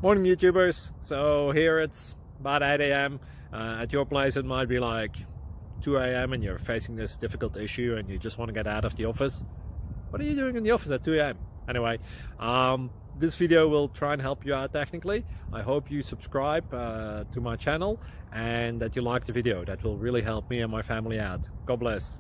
Morning YouTubers. So here it's about 8 a.m. At your place it might be like 2 a.m. and you're facing this difficult issue and you just want to get out of the office. What are you doing in the office at 2 a.m.? Anyway, this video will try and help you out technically. I hope you subscribe to my channel and that you like the video. That will really help me and my family out. God bless.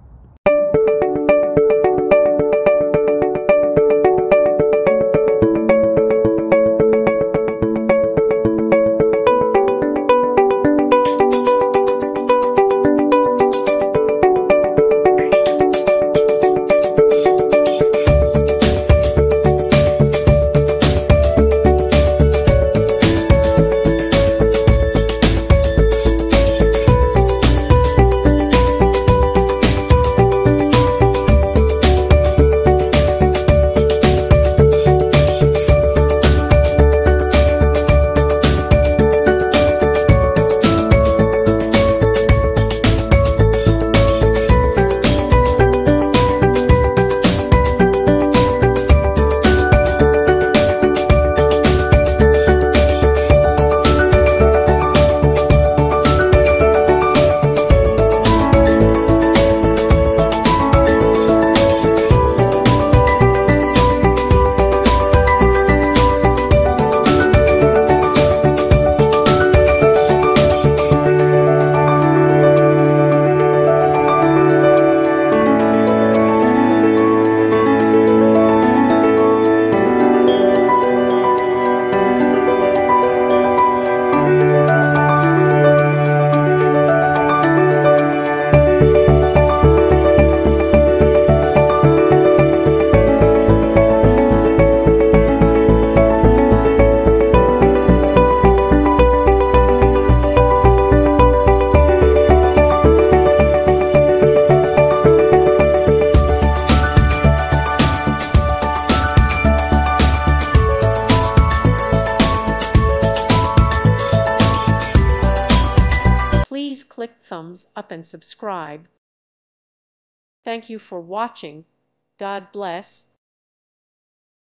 Please click thumbs up and subscribe. Thank you for watching. God bless.